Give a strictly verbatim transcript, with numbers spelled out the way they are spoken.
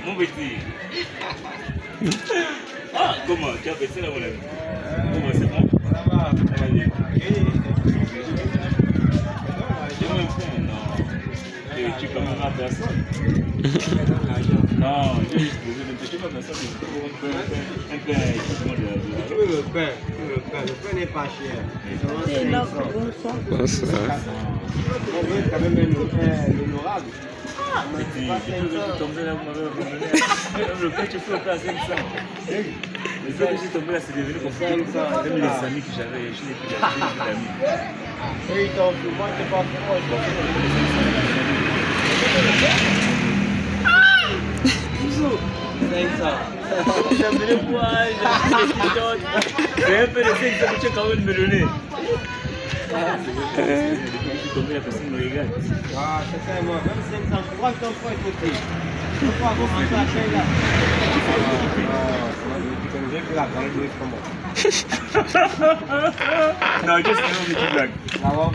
Mon petit. Ah, comment? Tu as fait ça là, mon ami? Comment c'est bon? Ça va. Ça va bien. Je me fais, non. Et tu commences à personne. Non, j'ai juste besoin de te dire, personne. Un peu, un peu, le pain, le pain, le pain n'est pas cher. C'est là que bonsoir. On veut quand même l'honorable. Le pain, tu fais au plat à cinq cents. Le pain, je suis tombé là, c'est devenu comme ça. Même les amis que j'avais, je n'ai plus d'amis. Et ils t'ont fait, moi, je ne sais pas pourquoi ils t'ont fait. cinq cents. J'aime le poids, j'aime les t-shirts. C'est un peu de cinq cents que tu as quand même me donner. Je suis tombé, la personne me regarde. Ah, c'est ça, moi, même cinq cents, je crois que ton frère est côté. Je crois qu'on commence à payer là. Tu connais que la grande est comment? Non, juste une petite blague.